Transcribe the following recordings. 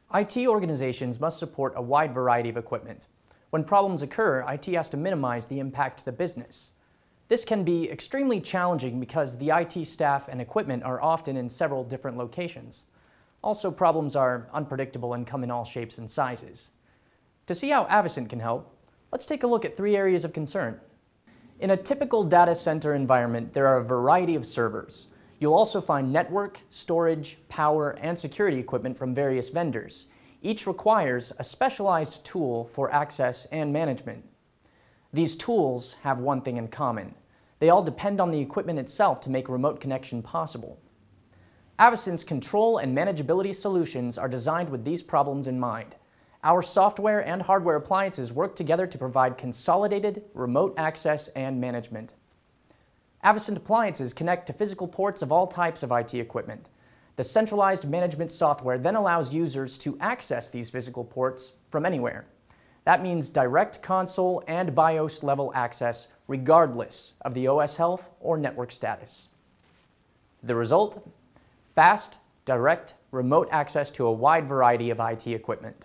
IT organizations must support a wide variety of equipment. When problems occur, IT has to minimize the impact to the business. This can be extremely challenging because the IT staff and equipment are often in several different locations. Also, problems are unpredictable and come in all shapes and sizes. To see how Avocent can help, let's take a look at 3 areas of concern. In a typical data center environment, there are a variety of servers. You'll also find network, storage, power, and security equipment from various vendors. Each requires a specialized tool for access and management. These tools have one thing in common. They all depend on the equipment itself to make remote connection possible. Avocent's control and manageability solutions are designed with these problems in mind. Our software and hardware appliances work together to provide consolidated remote access and management. Avocent appliances connect to physical ports of all types of IT equipment. The centralized management software then allows users to access these physical ports from anywhere. That means direct console and BIOS level access regardless of the OS health or network status. The result? Fast, direct, remote access to a wide variety of IT equipment.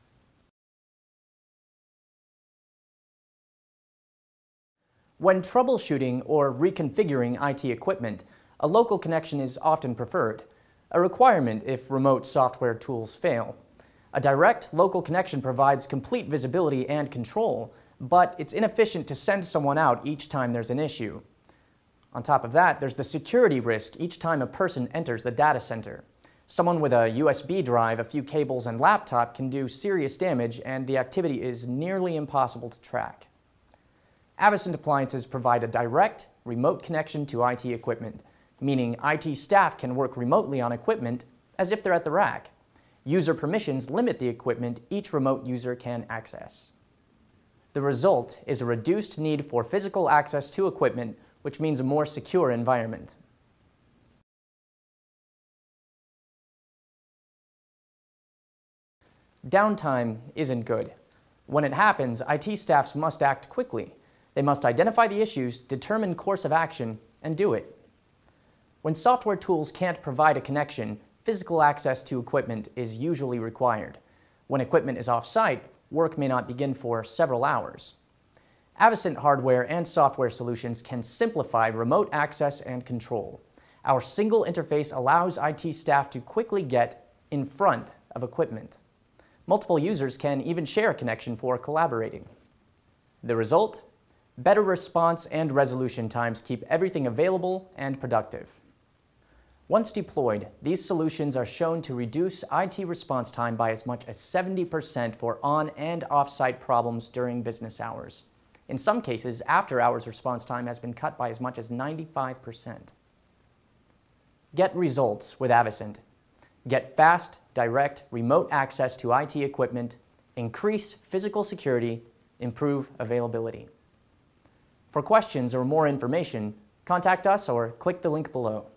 When troubleshooting or reconfiguring IT equipment, a local connection is often preferred, a requirement if remote software tools fail. A direct local connection provides complete visibility and control, but it's inefficient to send someone out each time there's an issue. On top of that, there's the security risk each time a person enters the data center. Someone with a USB drive, a few cables, and laptop can do serious damage, and the activity is nearly impossible to track. Avocent appliances provide a direct, remote connection to IT equipment, meaning IT staff can work remotely on equipment as if they're at the rack. User permissions limit the equipment each remote user can access. The result is a reduced need for physical access to equipment, which means a more secure environment. Downtime isn't good. When it happens, IT staffs must act quickly. They must identify the issues, determine course of action, and do it. When software tools can't provide a connection, physical access to equipment is usually required. When equipment is off-site, work may not begin for several hours. Avocent hardware and software solutions can simplify remote access and control. Our single interface allows IT staff to quickly get in front of equipment. Multiple users can even share a connection for collaborating. The result? Better response and resolution times keep everything available and productive. Once deployed, these solutions are shown to reduce IT response time by as much as 70% for on- and off-site problems during business hours. In some cases, after-hours response time has been cut by as much as 95%. Get results with Avocent. Get fast, direct, remote access to IT equipment, increase physical security, improve availability. For questions or more information, contact us or click the link below.